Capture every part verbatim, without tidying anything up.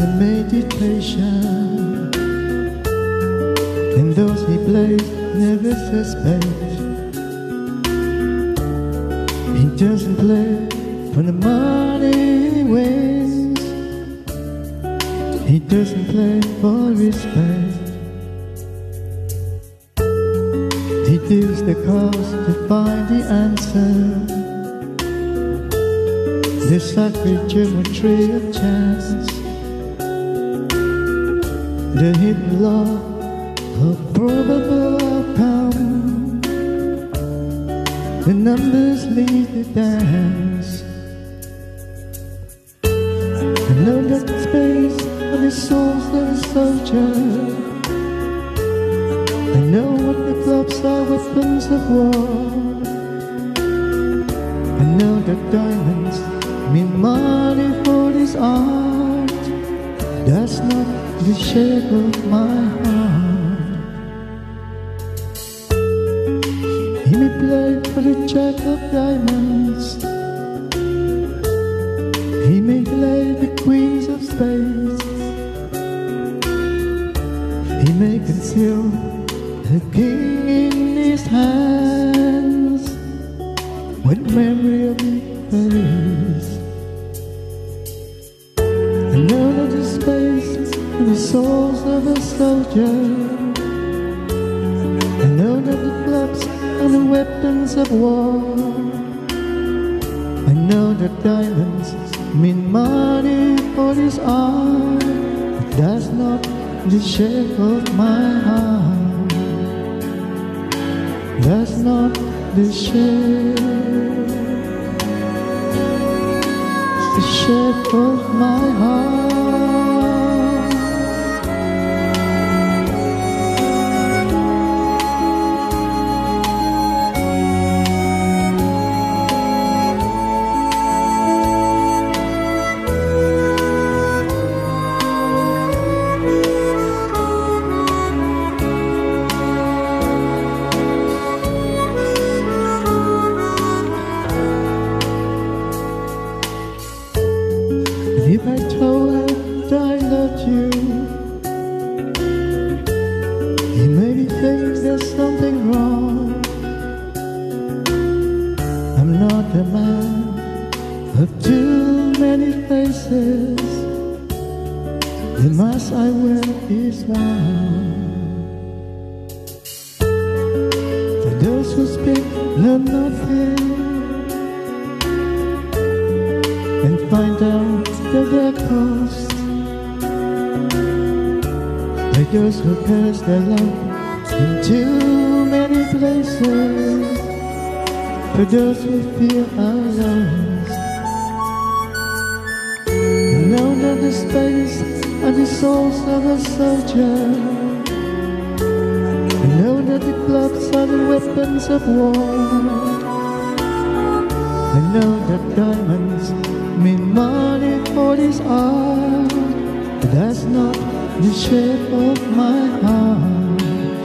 a meditation, and those he plays never suspect. He doesn't play for the money he wins. He doesn't play for respect. He deals the cards to find the answer. The sacred geometry of chance, the hidden law of probable outcome. The numbers lead the dance. I know that the space of the souls of a soldier. I know what the clubs are, weapons of war. I know that diamonds mean money for this art. That's not the shape of my heart. He may play for the jack of diamonds. He may play the queens of spades. He may conceal the king in his hands when memory of me fades. I know that the space in the souls of a soldier. I know that the clubs and the weapons of war. I know that diamonds mean money for this art, but that's not the shape of my heart. That's not the shape, it's the shape of my heart. If I told her that I loved you, you maybe think there's something wrong. I'm not a man of too many faces. The mask I wear is one. For those who speak learn nothing and find out that their cost. Like those who curse their love in too many places. For those who feel are lost. I know that the space and the souls of a soldier. I know that the clubs are the weapons of war. I know that diamonds mean money for this art, but that's not the shape of my heart.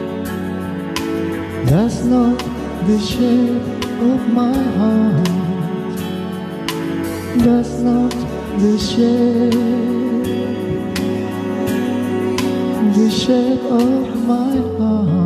That's not the shape of my heart. That's not the shape, the shape of my heart.